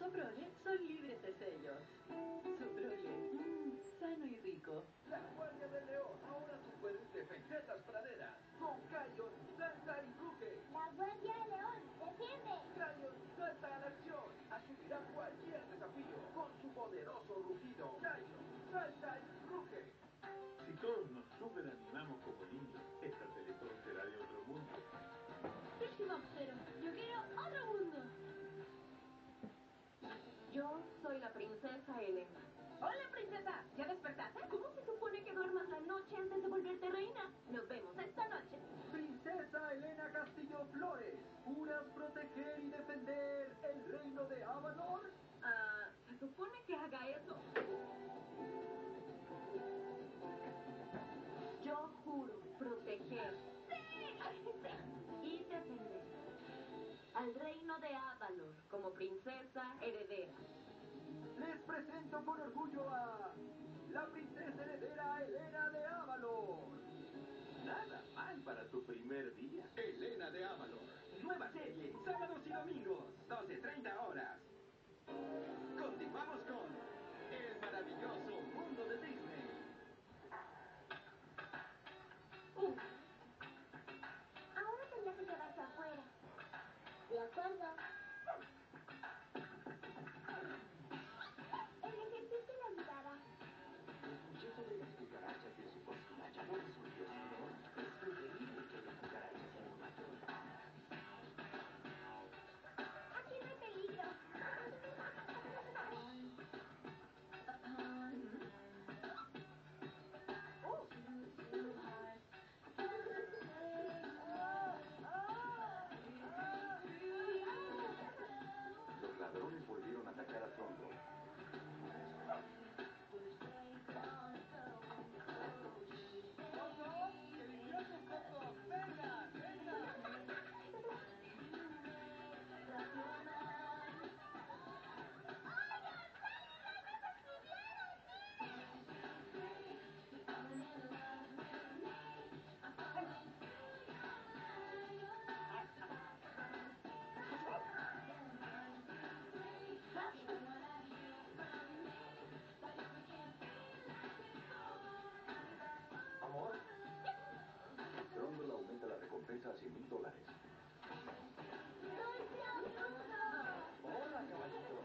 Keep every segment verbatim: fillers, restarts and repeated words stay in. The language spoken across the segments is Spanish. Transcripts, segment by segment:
Soprole son libres de sellos. Soprole, mmm, sano y rico. La Guardia del León, ahora tú puedes defender las praderas. Con Cayon, salta y ruge. La Guardia del León, defiende. Cayon salta a la acción. Asumirá cualquier desafío con su poderoso rugido. Cayon, salta y ruge. Si todos nos super animamos como niños, esta Teletón será de otro mundo. Pero yo quiero otro mundo. Yo soy la princesa Elena. Hola, princesa. ¿Ya despertaste? ¿Cómo se supone que duermas la noche antes de volverte reina? Nos vemos esta noche. Princesa Elena Castillo Flores, ¿juras proteger y defender el reino de Avalor? Ah, ¿se supone que haga eso? Yo juro proteger y defender al reino de Avalor como princesa heredera. Les presento con orgullo a la princesa heredera Elena de Avalor. Nada mal para tu primer día. Elena de Avalor, nueva serie, sábados y domingos, doce treinta horas. Continuamos con el maravilloso mundo de Disney. Uh. Ahora tendrá que quedarse afuera. De acuerdo. El ejercicio le ayudará. El proyecto de las cucarachas de su cocina ya lo resolvió, señor. Es preferible que haya cucarachas en el mayor. Aquí no hay peligro. Los ladrones volvieron a atacar a Trombo. ¡Coco! ¡Que limpiamos, Coco! ¡Venga! ¡Venga! Amor. Trombo aumenta la recompensa a cien mil dólares. Hola, caballito.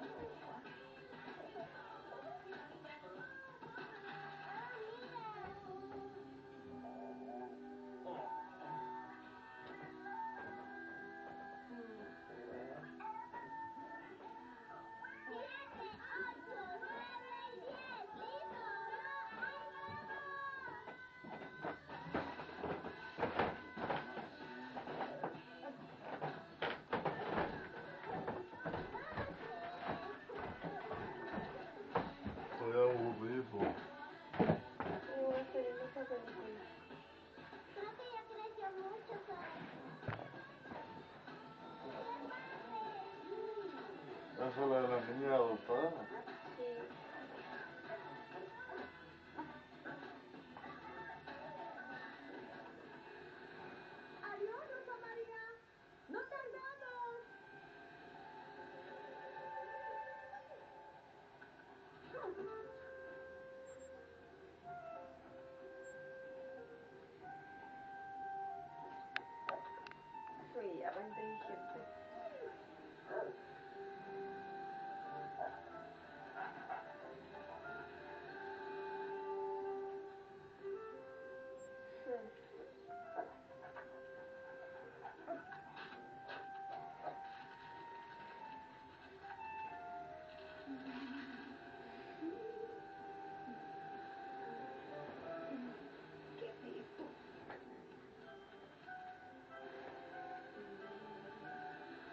Estoy aburrido. Creo que ya creció mucho, ¿sabes? ¿Esa es la de la niña adoptada? Sí. Adiós, Rosa María. No tardamos. Sí, ya va inteligente. ¿Qué es esto?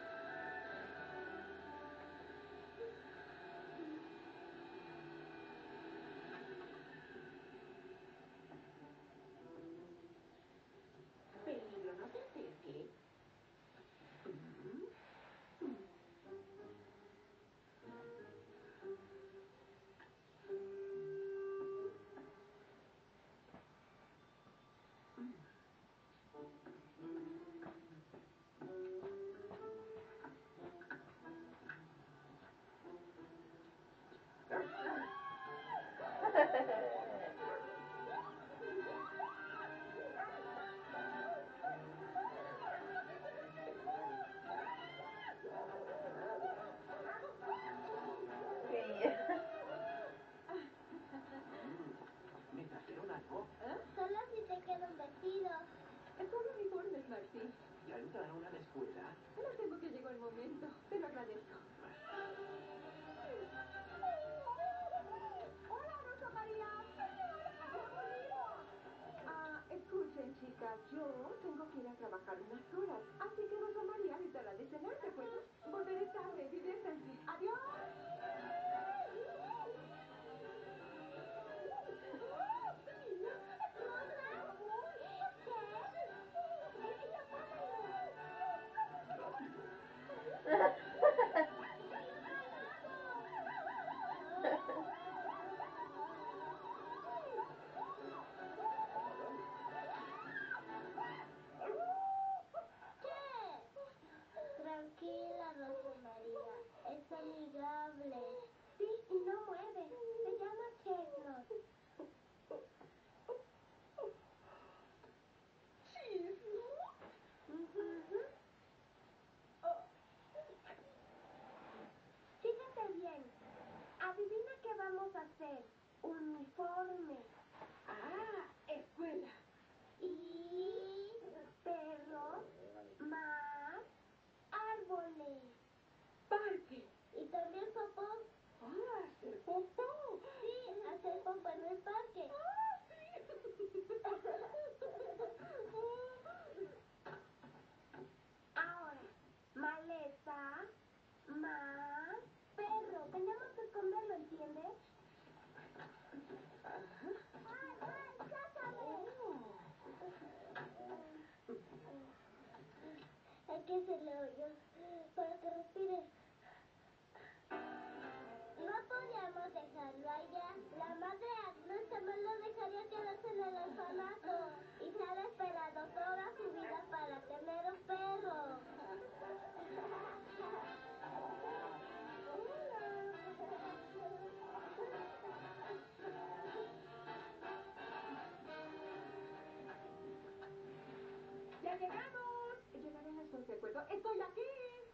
trabajar unas horas, así que nos llamaría a mitad de cenar, ¿de acuerdo? Volveré tarde, vive Francis. ¡Adiós! Tranquila, Rosa María. Es amigable. Sí, y no muerde. Se llama Chestnut. Fíjate bien. Adivina qué vamos a hacer. Uniforme. Ah, escuela. Y perros más árboles. Parque. Y también popó. Ah, hacer popó. Sí, hacer popó en el parque. Ah, sí. Ahora, maleta más perro. Tenemos que esconderlo, ¿entiendes? ¡Ay, ay, sácame! Hay que hacerle hoyos para que respire. No podíamos dejarlo allá. La madre Agnes jamás lo dejaría quedarse en el orfanato. Y se ha esperado toda su vida para tener un perro. ¡Ya llegamos! Llegaré a las dos, ¿de acuerdo? ¡Estoy aquí!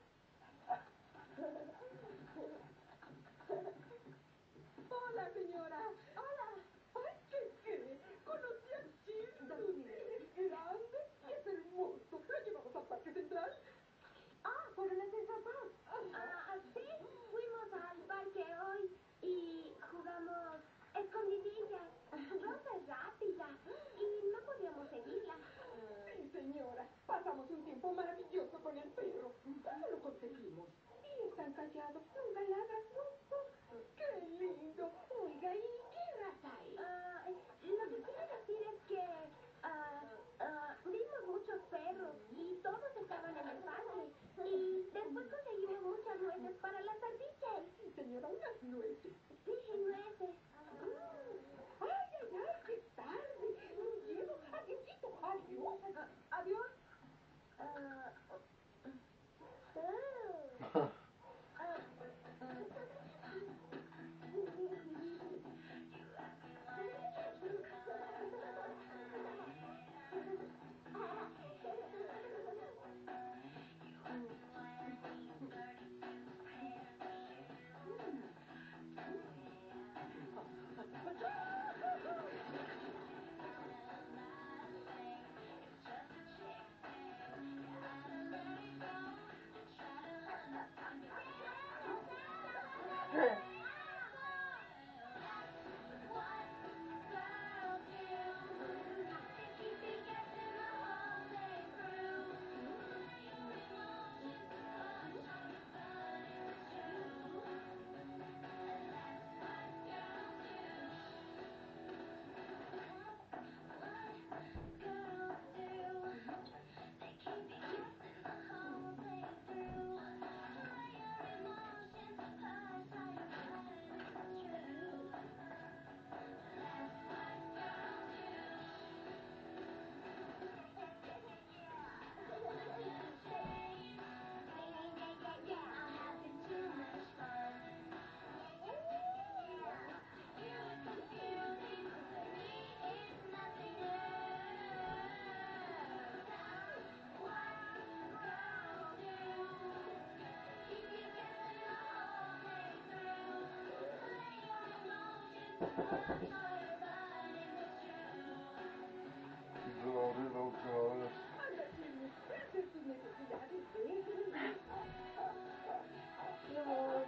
¡Hola, señora! ¡Hola! ¡Ay, qué qué! ¡Conocí a Chilton! Es grande y es hermoso. ¿Lo llevamos al Parque Central? Ah, ¿fueron a Central Park? Ah, sí, fuimos al parque hoy y jugamos escondidillas. Rosa es rápida y no podíamos seguirla. Sí, señora. Pasamos un tiempo maravilloso con el perro. ¿Cómo lo conseguimos? Y es tan callado. Nunca ladra. Nunca. ¡Qué lindo! Oiga, ¿y qué raza es? Ah, lo que quiero decir es que ah, ah, vimos muchos perros y todos estaban en el parque. Y después conseguimos muchas nueces para las ardillas. Sí, señora, unas nueces. Sí, nueces. Mm. ¡Ay, ay, ay! ¡Qué tarde! ¡Me llevo! ¡Adiósito! ¡Adiós! Ah, ¿adiós? Ah, uh, Yo lo abrí la última vez. Anda, Jimmy, ve a hacer tus necesidades, ¿eh? Ya voy.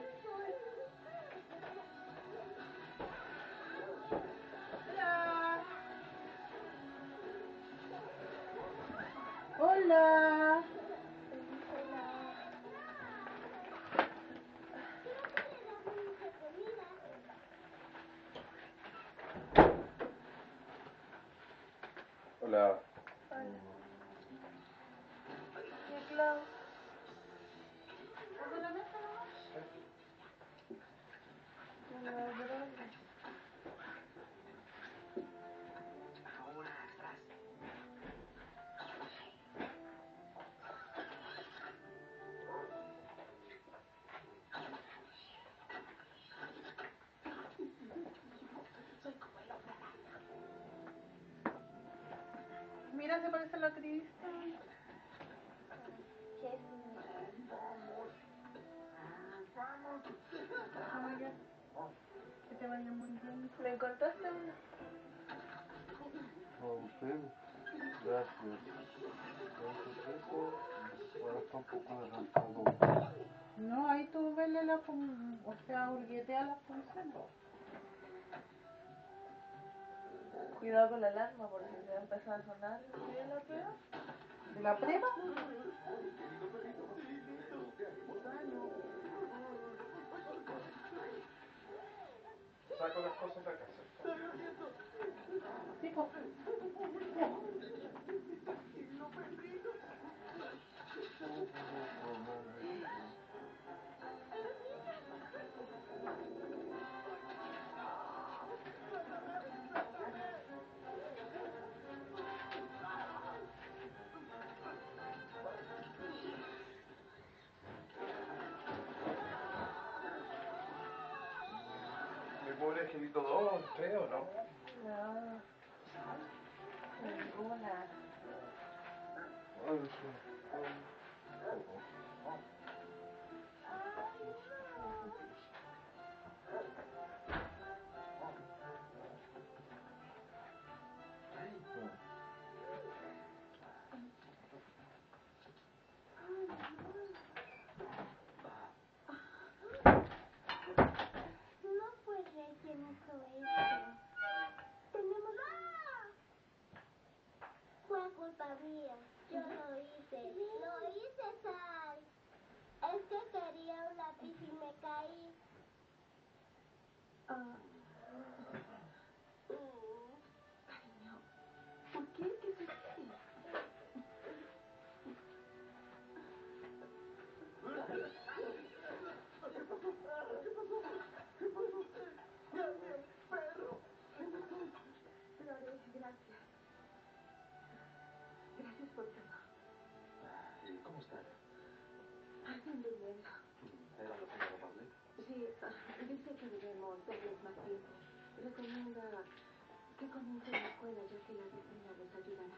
Hola. Hola. ¿Qué Klaus? ¿Dónde la mesa nomás? Hola, gracias. Ahora atrás. Mira, se parece a la Cristian. Ah, ya. Que te vaya muy bien. ¿Le encontraste una? No, sí. Gracias. Ahora está un poco adelantado. No, ahí tú vele la fun... o sea, hurguetea las funciones. Cuidado con la alarma porque se va a empezar a sonar. ¿Sí la prueba? ¿De la prueba? Saco las cosas de casa. Sí, pues. ¿Me pobre angelito dos, tres o no? No. Ninguna. Ay, sí. No fue Rey quien hizo esto. Tenemos... Fue culpa mía. Yo lo hice. Lo hice, Sal. Es que quería un lápiz y me caí. Ah. Cariño, ¿por qué? ¿Qué sucede? Flores, gracias. Gracias por todo. ¿Y cómo están? Alguien durmiendo. ¿Era la señora Barley? Sí, ah, dice que debemos darles más tiempo. Recomienda que comiencen la escuela ya que la vecina les ayuda